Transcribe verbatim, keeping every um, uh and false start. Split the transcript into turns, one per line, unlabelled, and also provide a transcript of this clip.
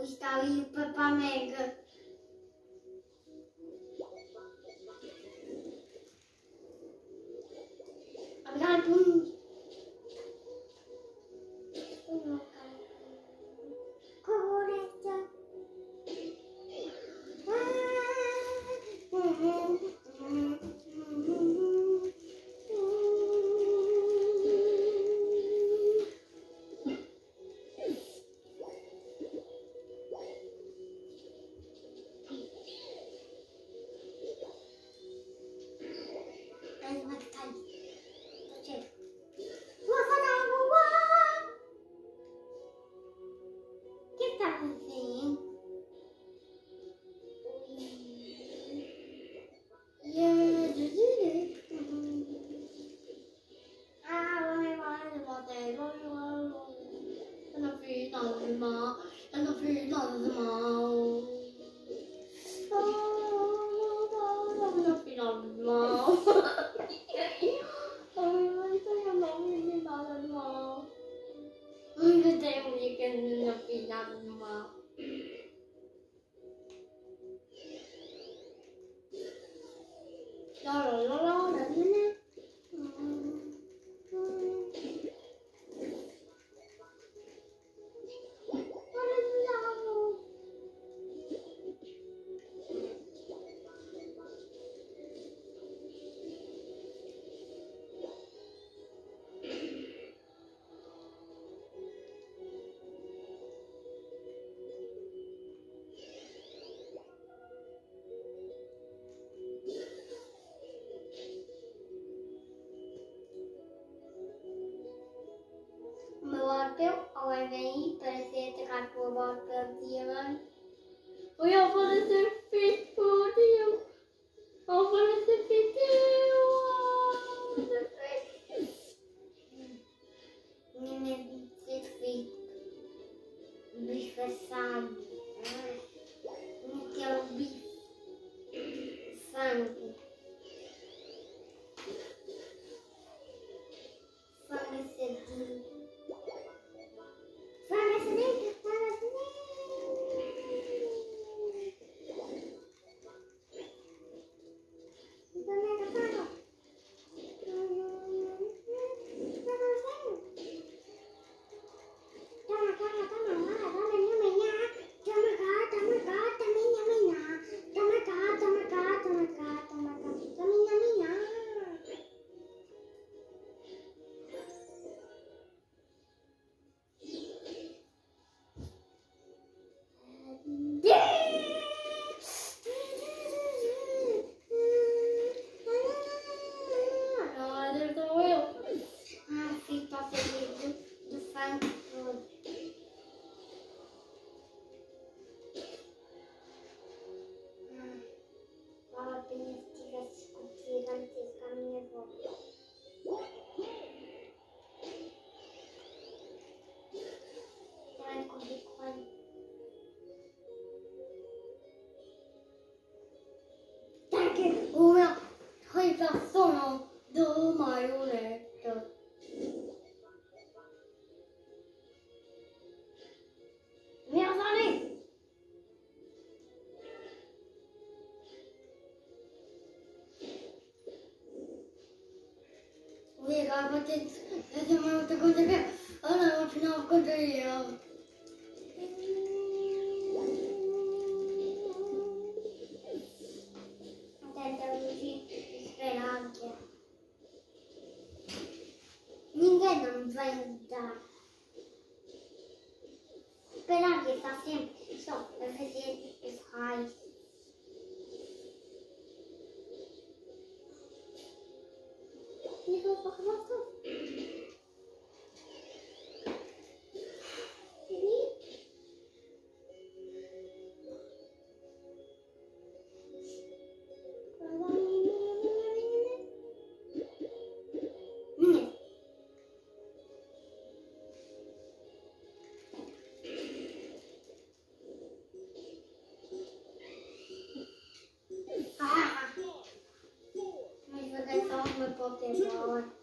está ali o Papá Mega. Obrigado por mim. Eu não fiz nada de mal. Eu não fiz nada de mal. Eu não fiz nada de mal. Ai, mas eu não fiz nada de mal. Ainda tem um dia que eu não fiz nada de mal. Lá, lá, lá, lá, lá, lá. O meu Orpeu, ao invés para ser atacado pelo Orpeu Diamante, foi ao parecer feito por Deus. Ao parecer feito Minha medo de ser feito bife assado. Aquele bife sangue. Sangue cedinho. Sangue cedinho. Sangue O meu revelação do marioneta. Meus amigos. O legal vai ter essa é uma outra coisa que ah não, afinal contei eu. Ninguém não vai dar. Esperar que está sempre só a fazer os raios. E vou para a relação. Pokémon.